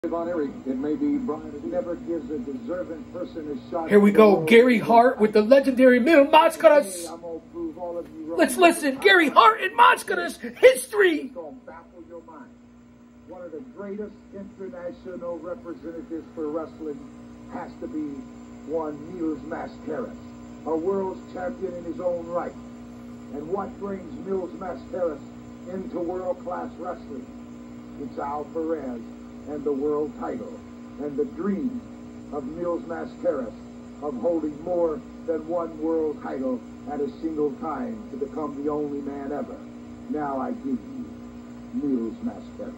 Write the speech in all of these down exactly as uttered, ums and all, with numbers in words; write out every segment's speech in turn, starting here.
On Eric, it may be Brian. It never gives a deserving person a shot. Here we go, Gary Hart with the legendary Mil Máscaras. Let's listen, Gary Hart and Máscaras history. Baffle your mind. One of the greatest international representatives for wrestling has to be one Mil Máscaras, a world's champion in his own right. And what brings Mil Máscaras into world-class wrestling? It's Al Perez and the world title, and the dream of Mil Máscaras of holding more than one world title at a single time to become the only man ever. Now I give you Mil Máscaras.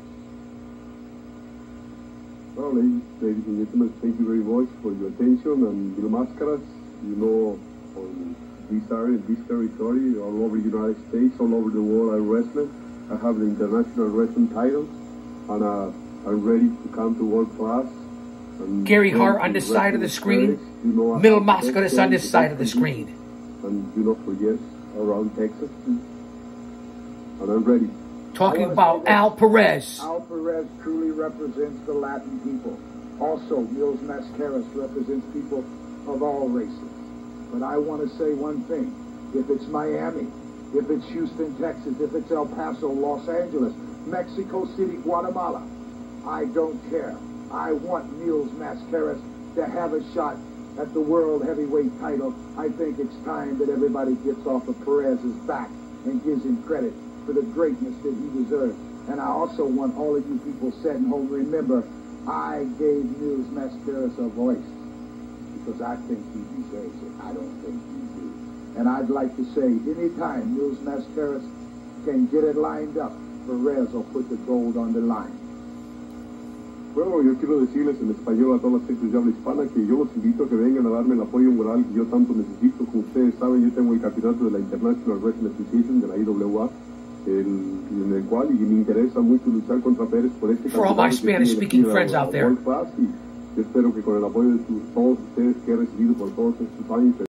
Well, ladies, ladies and gentlemen, thank you very much for your attention. And Mil Máscaras, you know, on this area, this territory, all over the United States, all over the world, I wrestle. I have the international wrestling titles, and uh, I'm ready to come to world class. Gary Hart on this side of the screen, you know, Mil Máscaras on this side of the screen. And you know, for years around Texas, and I'm ready. Talking about Al Perez. Al Perez truly represents the Latin people. Also, Mil Máscaras represents people of all races. But I want to say one thing. If it's Miami, if it's Houston, Texas, if it's El Paso, Los Angeles, Mexico City, Guatemala, I don't care. I want Mil Máscaras to have a shot at the world heavyweight title. I think it's time that everybody gets off of Perez's back and gives him credit for the greatness that he deserves. And I also want all of you people sitting home, remember, I gave Mil Máscaras a voice because I think he deserves it. I don't think he do. And I'd like to say, anytime Mil Máscaras can get it lined up, Perez will put the gold on the line. Bueno, yo quiero decirles en español a todas las gentes de habla hispana que yo los invito a que vengan a darme el apoyo moral que yo tanto necesito. Como ustedes saben, yo tengo el campeonato de la International Wrestling Association, de la I W A, el, en el cual y me interesa mucho luchar contra Pérez por este For all my Spanish-speaking friends out there. Yo espero que con el apoyo de todos ustedes que he recibido por todos estos años